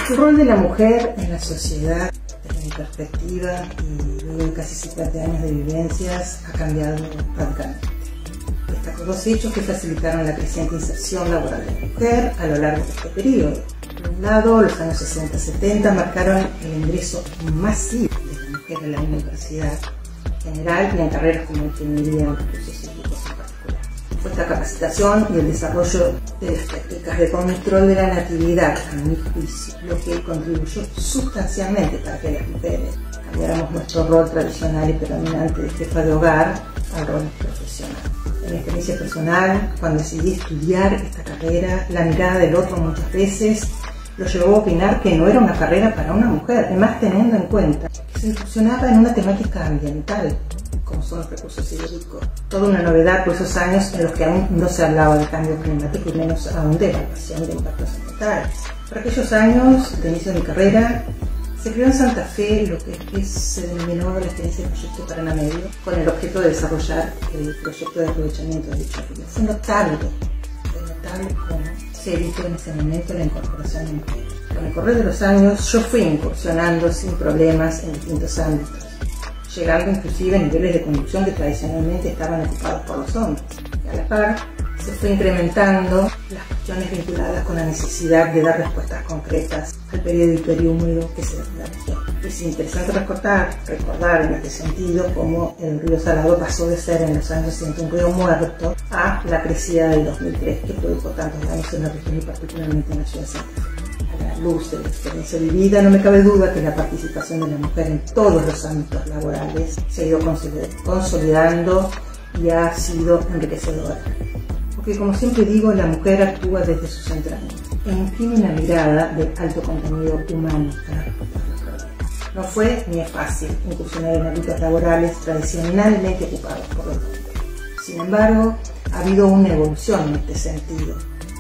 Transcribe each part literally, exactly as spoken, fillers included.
El rol de la mujer en la sociedad, desde mi perspectiva y luego de casi cincuenta años de vivencias, ha cambiado radicalmente. Destaco dos hechos que facilitaron la creciente inserción laboral de la mujer a lo largo de este periodo. Por un lado, los años sesenta setenta marcaron el ingreso masivo de la mujer en la universidad general y en carreras como ingeniería en recursos hídricos en particular. Fue esta capacitación y el desarrollo de las técnicas de control de la natividad, a mi juicio, lo que contribuyó sustancialmente para que las mujeres cambiáramos nuestro rol tradicional y predominante de jefa de hogar al rol profesional. En mi experiencia personal, cuando decidí estudiar esta carrera, la mirada del otro muchas veces lo llevó a opinar que no era una carrera para una mujer, además teniendo en cuenta que se incursionaba en una temática ambiental, como son los recursos hídricos. Toda una novedad por esos años en los que aún no se hablaba de cambio climático y menos aún de evaluación de impactos ambientales. Por aquellos años de inicio de mi carrera, se creó en Santa Fe lo que se denominó la experiencia del proyecto Paraná Medio, con el objeto de desarrollar el proyecto de aprovechamiento de dicho río. Fue notable, fue notable cómo se evitó en ese momento la incorporación de mujeres. Con el correr de los años, yo fui incursionando sin problemas en distintos ámbitos, llegando inclusive a niveles de conducción que tradicionalmente estaban ocupados por los hombres. Y a la par, se fue incrementando las cuestiones vinculadas con la necesidad de dar respuestas concretas al periodo húmedo que se da en la región. Es interesante recordar, recordar en este sentido cómo el río Salado pasó de ser en los años sesenta un río muerto a la crecida del dos mil tres que produjo tantos daños en la región y particularmente en la ciudad de Santa Fe. A la luz de la experiencia vivida, no me cabe duda que la participación de la mujer en todos los ámbitos laborales se ha ido consolidando y ha sido enriquecedora. Porque, como siempre digo, la mujer actúa desde sus entrañas e imprime una mirada de alto contenido humano para responder los problemas. No fue ni es fácil incursionar en ámbitos laborales tradicionalmente ocupados por los hombres. Sin embargo, ha habido una evolución en este sentido,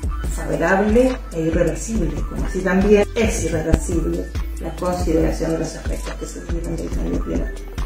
favorable e irreversible, como así también es irreversible la consideración de los aspectos que surgieron del cambio climático.